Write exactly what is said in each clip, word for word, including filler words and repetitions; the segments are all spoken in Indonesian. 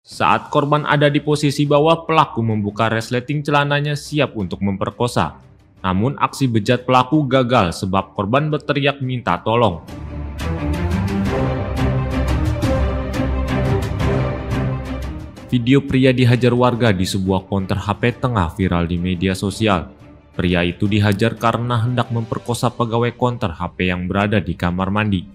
Saat korban ada di posisi bawah, pelaku membuka resleting celananya siap untuk memperkosa. Namun aksi bejat pelaku gagal sebab korban berteriak minta tolong. Video pria dihajar warga di sebuah konter H P tengah viral di media sosial. Pria itu dihajar karena hendak memperkosa pegawai konter H P yang berada di kamar mandi.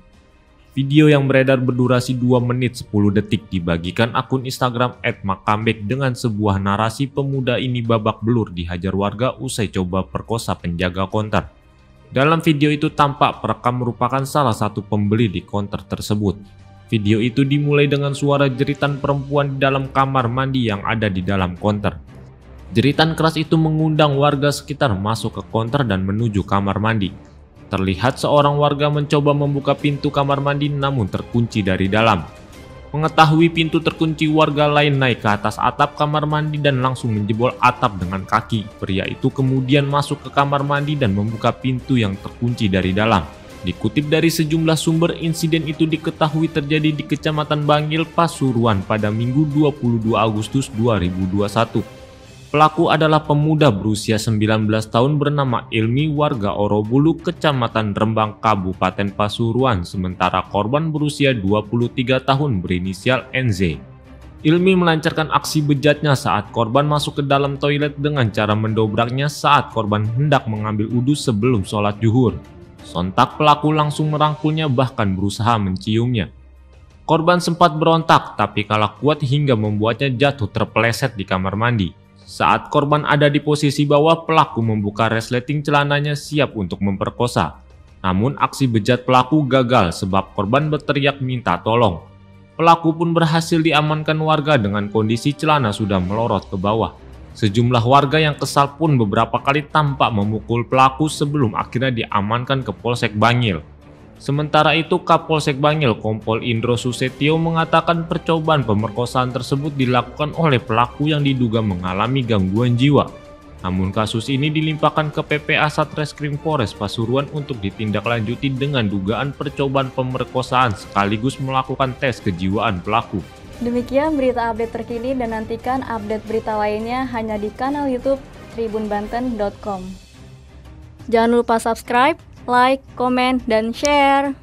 Video yang beredar berdurasi dua menit sepuluh detik dibagikan akun Instagram et makambek dengan sebuah narasi pemuda ini babak belur dihajar warga usai coba perkosa penjaga konter. Dalam video itu tampak perekam merupakan salah satu pembeli di konter tersebut. Video itu dimulai dengan suara jeritan perempuan di dalam kamar mandi yang ada di dalam konter. Jeritan keras itu mengundang warga sekitar masuk ke konter dan menuju kamar mandi. Terlihat seorang warga mencoba membuka pintu kamar mandi namun terkunci dari dalam. Mengetahui pintu terkunci, warga lain naik ke atas atap kamar mandi dan langsung menjebol atap dengan kaki. Pria itu kemudian masuk ke kamar mandi dan membuka pintu yang terkunci dari dalam. Dikutip dari sejumlah sumber, insiden itu diketahui terjadi di Kecamatan Bangil, Pasuruan pada Minggu dua puluh dua Agustus dua ribu dua puluh satu. Pelaku adalah pemuda berusia sembilan belas tahun bernama Ilmi, warga Orobulu, Kecamatan Rembang, Kabupaten Pasuruan, sementara korban berusia dua puluh tiga tahun berinisial N Z. Ilmi melancarkan aksi bejatnya saat korban masuk ke dalam toilet dengan cara mendobraknya saat korban hendak mengambil wudhu sebelum sholat zuhur. Sontak pelaku langsung merangkulnya bahkan berusaha menciumnya. Korban sempat berontak tapi kalah kuat hingga membuatnya jatuh terpeleset di kamar mandi. Saat korban ada di posisi bawah, pelaku membuka resleting celananya siap untuk memperkosa. Namun aksi bejat pelaku gagal sebab korban berteriak minta tolong. Pelaku pun berhasil diamankan warga dengan kondisi celana sudah melorot ke bawah. Sejumlah warga yang kesal pun beberapa kali tampak memukul pelaku sebelum akhirnya diamankan ke Polsek Bangil. Sementara itu, Kapolsek Bangil Kompol Indro Susetio mengatakan percobaan pemerkosaan tersebut dilakukan oleh pelaku yang diduga mengalami gangguan jiwa. Namun kasus ini dilimpahkan ke P P A Satreskrim Polres Pasuruan untuk ditindaklanjuti dengan dugaan percobaan pemerkosaan sekaligus melakukan tes kejiwaan pelaku. Demikian berita update terkini dan nantikan update berita lainnya hanya di kanal YouTube tribun banten dot com. Jangan lupa subscribe, like, komen, dan share.